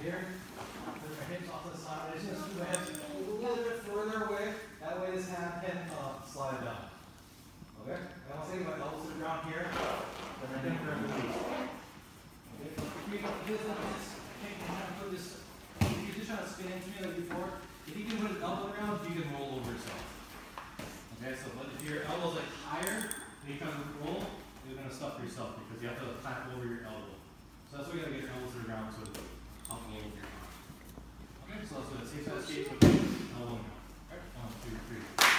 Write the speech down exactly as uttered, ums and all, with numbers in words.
here. Put your hips off to the side. I just want to scoot my hips a little bit further away. That way this hand can uh, slide down. Okay? And I'll take my elbows to the ground here. Then I think we're going to release. Okay? If you can this, take your hand, put this. If you're just trying to spin into me like before, if you can put an elbow around, you can roll over yourself. Okay? So but if your elbow's like higher, and you kind of roll, you're going to stuff yourself because you have to clap over your elbow. So that's why you got to get your elbows to the ground so it's comfortable with your arm. Okay, so let's do the same side skate with elbow now. Alright, one, two, three.